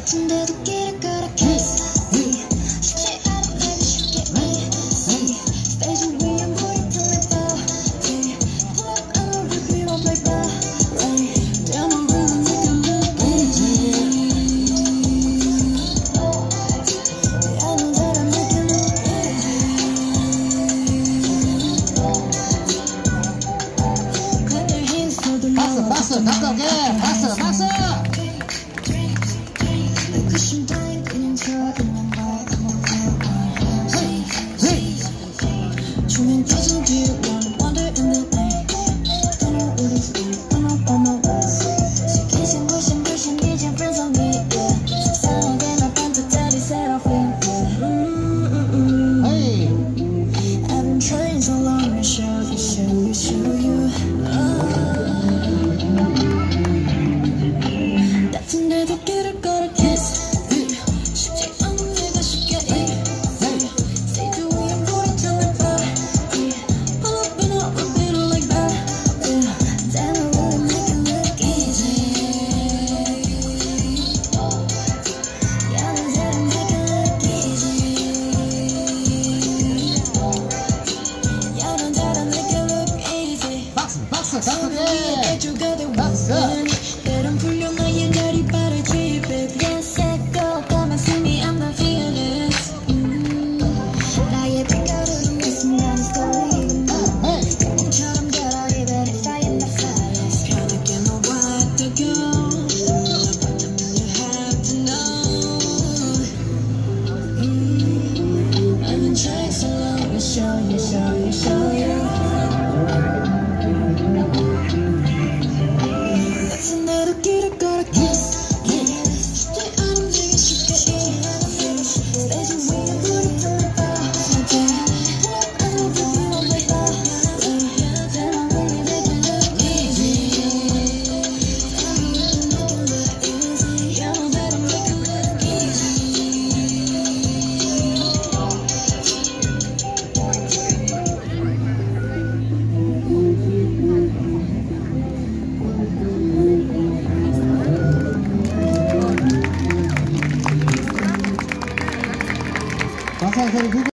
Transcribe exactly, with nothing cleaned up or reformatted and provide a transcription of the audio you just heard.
같은데도 길을 걸어 kiss me 쉽지 않은 날 쉽게 easy 스테이지 위에 보이던 내 body pull up and I'll repeat up like ballet damn I really make it look easy I know that I make it look easy clap your hands for the Lord 박수 박수 가까게